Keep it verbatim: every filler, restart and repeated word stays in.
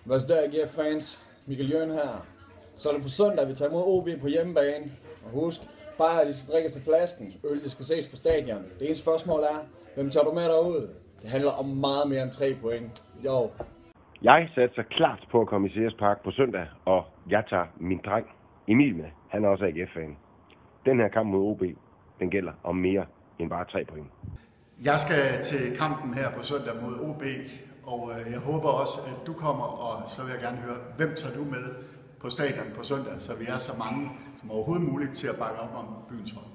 Hvad så der, A G F-fans? Mikkel Jørgen her. Så er det på søndag, vi tager imod O B på hjemmebane. Og husk, bare de skal drikke til flasken. Øl, de skal ses på stadion. Det ene spørgsmål er, hvem tager du med derud? Det handler om meget mere end tre point. Jo. Jeg satser klart på at komme i C S Park på søndag, og jeg tager min dreng Emil med. Han er også A G F-fan. Den her kamp mod O B, den gælder om mere end bare tre point. Jeg skal til kampen her på søndag mod O B, og jeg håber også, at du kommer, og så vil jeg gerne høre, hvem tager du med på stadion på søndag, så vi er så mange som overhovedet muligt til at bakke op om byens hold.